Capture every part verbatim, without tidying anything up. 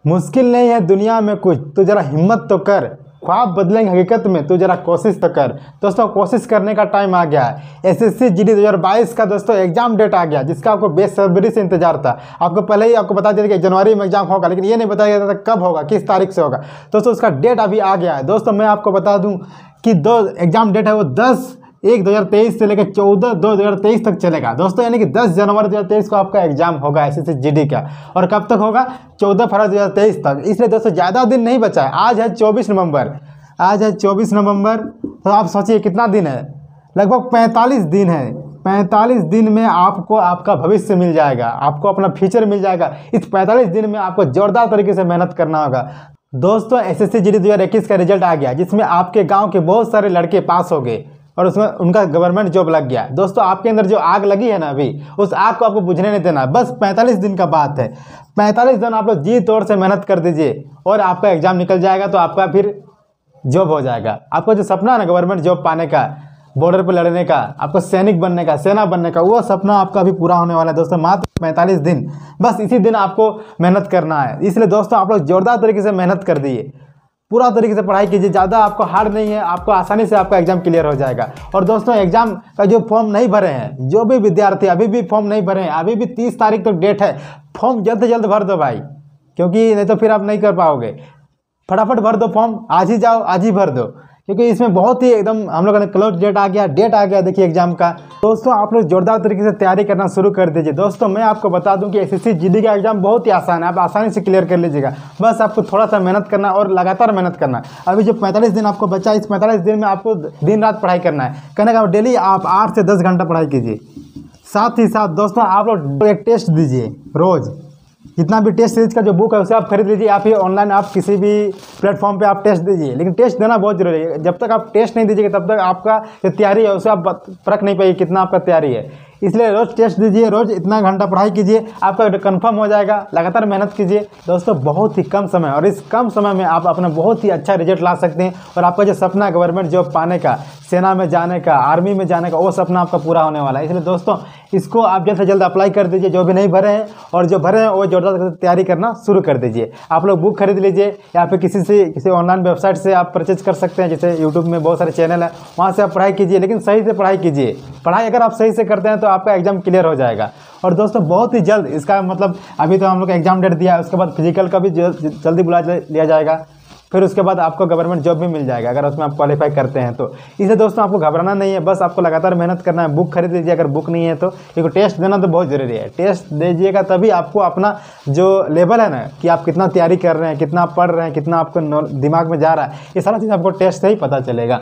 मुश्किल नहीं है दुनिया में कुछ, तो जरा हिम्मत तो कर, ख्वाब बदलेंगे हकीकत में, तो जरा कोशिश तो कर। दोस्तों कोशिश करने का टाइम आ गया है। एसएससी जीडी दो हज़ार बाईस का दोस्तों एग्जाम डेट आ गया, जिसका आपको बेसब्री से इंतजार था। आपको पहले ही आपको बता दिया कि जनवरी में एग्जाम होगा, लेकिन ये नहीं बताया गया था कब होगा, किस तारीख से होगा। दोस्तों उसका डेट अभी आ गया है। दोस्तों मैं आपको बता दूँ कि दो एग्जाम डेट है वो दस एक दो हज़ार तेईस से लेकर चौदह दो दो हज़ार तेईस तक चलेगा। दोस्तों यानी कि दस जनवरी दो हज़ार तेईस को आपका एग्जाम होगा एसएससी जीडी का। और कब तक होगा? चौदह फरवरी दो हज़ार तेईस तक। इसलिए दोस्तों ज़्यादा दिन नहीं बचा है। आज है चौबीस नवंबर, आज है चौबीस नवंबर। तो आप सोचिए कितना दिन है, लगभग पैंतालीस दिन है। पैंतालीस दिन में आपको आपका भविष्य मिल जाएगा, आपको अपना फ्यूचर मिल जाएगा। इस पैंतालीस दिन में आपको जोरदार तरीके से मेहनत करना होगा। दोस्तों एसएससी जीडी दो हज़ार इक्कीस का रिजल्ट आ गया, जिसमें आपके गाँव के बहुत सारे लड़के पास हो गए और उसमें उनका गवर्नमेंट जॉब लग गया। दोस्तों आपके अंदर जो आग लगी है ना, अभी उस आग को आपको बुझने नहीं देना। बस पैंतालीस दिन का बात है। पैंतालीस दिन आप लोग जी तौर से मेहनत कर दीजिए और आपका एग्जाम निकल जाएगा, तो आपका फिर जॉब हो जाएगा। आपका जो सपना है ना गवर्नमेंट जॉब पाने का, बॉर्डर पर लड़ने का, आपको सैनिक बनने का, सेना बनने का, वो सपना आपका भी पूरा होने वाला है। दोस्तों मात्र पैंतालीस दिन, बस इसी दिन आपको मेहनत करना है। इसलिए दोस्तों आप लोग जोरदार तरीके से मेहनत कर दिए, पूरा तरीके से पढ़ाई कीजिए। ज़्यादा आपको हार्ड नहीं है, आपको आसानी से आपका एग्जाम क्लियर हो जाएगा। और दोस्तों एग्जाम का जो फॉर्म नहीं भरे हैं, जो भी विद्यार्थी अभी भी फॉर्म नहीं भरे हैं, अभी भी तीस तारीख तक डेट है, फॉर्म जल्द से जल्द भर दो भाई, क्योंकि नहीं तो फिर आप नहीं कर पाओगे। फटाफट भर दो फॉर्म, आज ही जाओ, आज ही भर दो, क्योंकि इसमें बहुत ही एकदम हम लोगों ने क्लोज डेट आ गया, डेट आ गया देखिए एग्जाम का। दोस्तों आप लोग जोरदार तरीके से तैयारी करना शुरू कर दीजिए। दोस्तों मैं आपको बता दूं कि एसएससी जीडी का एग्जाम बहुत ही आसान है, आप आसानी से क्लियर कर लीजिएगा। बस आपको थोड़ा सा मेहनत करना और लगातार मेहनत करना। अभी जो पैंतालीस दिन आपको बचा, इस पैंतालीस दिन में आपको दिन रात पढ़ाई करना है। कहने का डेली आप आठ से दस घंटा पढ़ाई कीजिए। साथ ही साथ दोस्तों आप लोग एक टेस्ट दीजिए रोज़। जितना भी टेस्ट सीरीज का जो बुक है उसे आप खरीद लीजिए, या फिर ऑनलाइन आप किसी भी प्लेटफॉर्म पे आप टेस्ट दीजिए। लेकिन टेस्ट देना बहुत जरूरी है। जब तक आप टेस्ट नहीं दीजिएगा तब तक आपका जो तैयारी है उसे आप परख नहीं पाइए कितना आपका तैयारी है। इसलिए रोज़ टेस्ट दीजिए, रोज़ इतना घंटा पढ़ाई कीजिए, आपका कंफर्म हो जाएगा। लगातार मेहनत कीजिए दोस्तों, बहुत ही कम समय, और इस कम समय में आप अपना बहुत ही अच्छा रिजल्ट ला सकते हैं। और आपका जो सपना है गवर्नमेंट जॉब पाने का, सेना में जाने का, आर्मी में जाने का, वो सपना आपका पूरा होने वाला है। इसलिए दोस्तों इसको आप जल्द से जल्द अप्लाई कर दीजिए, जो भी नहीं भरे हैं, और जो भरे हैं वो जोरदार तैयारी करना शुरू कर दीजिए। आप लोग बुक खरीद लीजिए, या फिर किसी से किसी ऑनलाइन वेबसाइट से आप परचेज कर सकते हैं। जैसे यूट्यूब में बहुत सारे चैनल हैं, वहाँ से आप पढ़ाई कीजिए, लेकिन सही से पढ़ाई कीजिए। पढ़ाई अगर आप सही से करते हैं तो आपका एग्जाम क्लियर हो जाएगा। और दोस्तों बहुत ही जल्द, इसका मतलब अभी तो हम लोग एग्जाम डेट दिया है, उसके बाद फिजिकल का भी जल्दी बुला लिया जाएगा। फिर उसके बाद आपको गवर्नमेंट जॉब भी मिल जाएगा अगर उसमें आप क्वालिफाई करते हैं तो। इसलिए दोस्तों आपको घबराना नहीं है, बस आपको लगातार मेहनत करना है। बुक खरीद लीजिए अगर बुक नहीं है तो, क्योंकि टेस्ट देना तो बहुत ज़रूरी है। टेस्ट दीजिएगा तभी आपको अपना जो लेवल है ना, कि आप कितना तैयारी कर रहे हैं, कितना आप पढ़ रहे हैं, कितना आपको दिमाग में जा रहा है, ये सारा चीज़ आपको टेस्ट से ही पता चलेगा।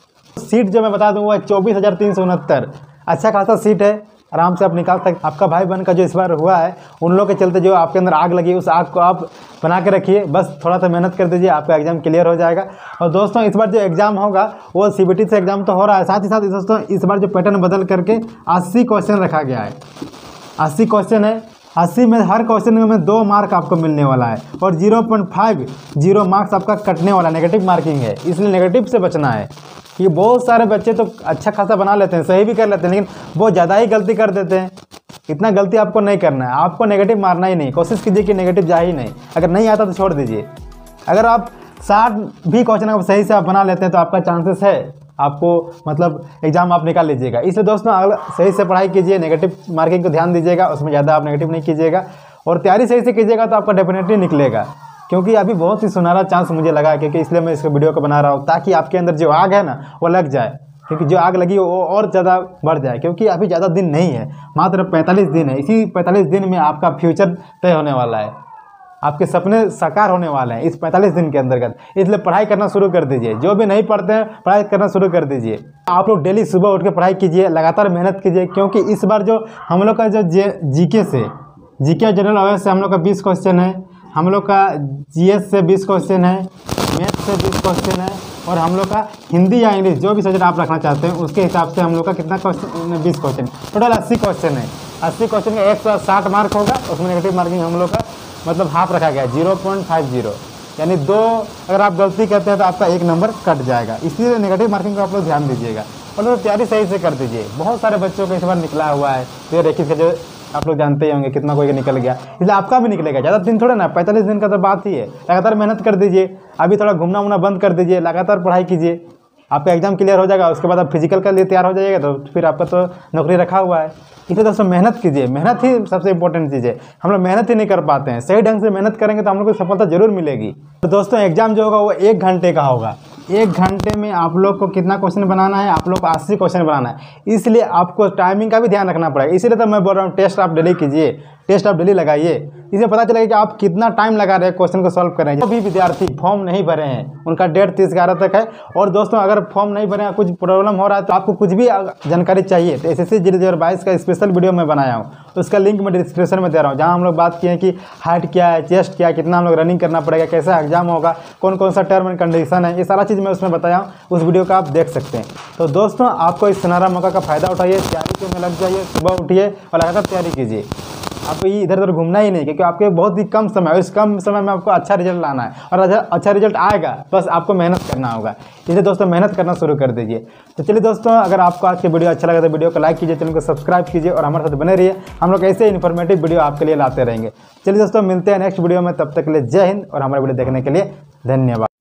सीट जो मैं बता दूँ वो है चौबीस हज़ार तीन सौ उनहत्तर, अच्छा खासा सीट है, आराम से आप निकाल सकते। आपका भाई बहन का जो इस बार हुआ है, उन लोगों के चलते जो आपके अंदर आग लगी, उस आग को आप बना के रखिए। बस थोड़ा सा मेहनत कर दीजिए, आपका एग्जाम क्लियर हो जाएगा। और दोस्तों इस बार जो एग्जाम होगा वो सीबीटी से एग्जाम तो हो रहा है, साथ ही साथ दोस्तों इस बार जो पैटर्न बदल करके अस्सी क्वेश्चन रखा गया है। अस्सी क्वेश्चन है, अस्सी में हर क्वेश्चन में दो मार्क आपको मिलने वाला है, और zero point five zero marks आपका कटने वाला, नेगेटिव मार्किंग है। इसलिए नेगेटिव से बचना है। ये बहुत सारे बच्चे तो अच्छा खासा बना लेते हैं, सही भी कर लेते हैं, लेकिन बहुत ज़्यादा ही गलती कर देते हैं। इतना गलती आपको नहीं करना है, आपको नेगेटिव मारना ही नहीं। कोशिश कीजिए कि नेगेटिव जा ही नहीं। अगर नहीं आता तो छोड़ दीजिए। अगर आप साठ भी क्वेश्चन अगर सही से आप बना लेते हैं तो आपका चांसेस है आपको मतलब एग्जाम आप निकाल लीजिएगा। इसलिए दोस्तों अगर सही से पढ़ाई कीजिए, नेगेटिव मार्किंग को ध्यान दीजिएगा, उसमें ज़्यादा आप नेगेटिव नहीं कीजिएगा, और तैयारी सही से कीजिएगा तो आपका डेफिनेटली निकलेगा। क्योंकि अभी बहुत ही सुनहरा चांस मुझे लगा है, क्योंकि इसलिए मैं इस वीडियो को बना रहा हूँ, ताकि आपके अंदर जो आग है ना वो लग जाए, क्योंकि जो आग लगी वो और ज़्यादा बढ़ जाए। क्योंकि अभी ज़्यादा दिन नहीं है, मात्र पैंतालीस दिन है। इसी पैंतालीस दिन में आपका फ्यूचर तय होने वाला है, आपके सपने साकार होने वाले हैं इस पैंतालीस दिन के अंतर्गत। इसलिए पढ़ाई करना शुरू कर दीजिए। जो भी नहीं पढ़ते हैं पढ़ाई करना शुरू कर दीजिए। आप लोग डेली सुबह उठ के पढ़ाई कीजिए, लगातार मेहनत कीजिए, क्योंकि इस बार जो हम लोग का जो जीके से जीके जनरल अवेयरनेस से हम लोग का बीस क्वेश्चन है, हम लोग का जीएस से बीस क्वेश्चन है, मैथ से बीस क्वेश्चन है, और हम लोग का हिंदी या इंग्लिश जो भी सब्जेक्ट आप रखना चाहते हैं उसके हिसाब से हम लोग का कितना क्वेश्चन, बीस क्वेश्चन, टोटल अस्सी क्वेश्चन है। अस्सी क्वेश्चन का एक सौ साठ मार्क होगा, उसमें नेगेटिव मार्किंग हम लोग का मतलब हाफ रखा गया है, जीरो पॉइंट फाइव जीरो, यानी दो अगर आप गलती करते हैं तो आपका एक नंबर कट जाएगा। इसलिए नेगेटिव मार्किंग को आप लोग ध्यान दीजिएगा, और तैयारी सही से कर दीजिए। बहुत सारे बच्चों को इस बार निकला हुआ है, तो इक्कीस का जो आप लोग जानते ही होंगे कितना कोई निकल गया, इसलिए आपका भी निकलेगा। ज़्यादा दिन थोड़े ना, पैंतालीस दिन का तो बात ही है। लगातार मेहनत कर दीजिए, अभी थोड़ा घूमना वूमना बंद कर दीजिए, लगातार पढ़ाई कीजिए, आपका एग्जाम क्लियर हो जाएगा। उसके बाद आप फिजिकल के लिए तैयार हो जाइएगा, तो फिर आपका तो नौकरी रखा हुआ है। इसलिए दोस्तों मेहनत कीजिए, मेहनत ही सबसे इंपॉर्टेंट चीज़ है। हम लोग मेहनत ही नहीं कर पाते हैं। सही ढंग से मेहनत करेंगे तो हम लोग को सफलता जरूर मिलेगी। तो दोस्तों एग्जाम जो होगा वो एक घंटे का होगा। एक घंटे में आप लोग को कितना क्वेश्चन बनाना है? आप लोग को अस्सी क्वेश्चन बनाना है। इसलिए आपको टाइमिंग का भी ध्यान रखना पड़ेगा। इसीलिए तो मैं बोल रहा हूँ टेस्ट आप डेली कीजिए, टेस्ट आप डेली लगाइए। इससे पता चलेगा कि आप कितना टाइम लगा रहे हैं क्वेश्चन को सॉल्व कर रहे हैं। जो भी विद्यार्थी फॉर्म नहीं भरे हैं उनका डेट तीस ग्यारह तक है। और दोस्तों अगर फॉर्म नहीं भरे हैं, कुछ प्रॉब्लम हो रहा है, तो आपको कुछ भी जानकारी चाहिए तो S S C G D दो हज़ार बाईस का स्पेशल वीडियो मैं बनाया हूँ, उसका लिंक मैं डिस्क्रिप्शन में दे रहा हूँ, जहाँ हम लोग बात किए हैं कि हाइट क्या है, चेस्ट क्या है, कितना हम लोग रनिंग करना पड़ेगा, कैसा एग्जाम होगा, कौन कौन सा टर्म एंड कंडीशन है, ये सारा चीज़ मैं उसमें बताया हूँ। उस वीडियो का आप देख सकते हैं। तो दोस्तों आपको इस सुनहरा मौका का फ़ायदा उठाइए, तैयारी में लग जाइए, सुबह उठिए और लगातार तैयारी कीजिए। आपको ये इधर उधर घूमना ही नहीं, क्योंकि आपके बहुत ही कम समय है। इस कम समय में आपको अच्छा रिजल्ट लाना है और अच्छा रिजल्ट आएगा, बस आपको मेहनत करना होगा। इसलिए दोस्तों मेहनत करना शुरू कर दीजिए। तो चलिए दोस्तों, अगर आपको आज की वीडियो अच्छा लगा तो वीडियो को लाइक कीजिए, चैनल को सब्सक्राइब कीजिए और हमारे साथ बने रहिए। हम लोग ऐसे इन्फॉर्मेटिव वीडियो आपके लिए लाते रहेंगे। चलिए दोस्तों मिलते हैं नेक्स्ट वीडियो में, तब तक के लिए जय हिंद और हमारे वीडियो देखने के लिए धन्यवाद।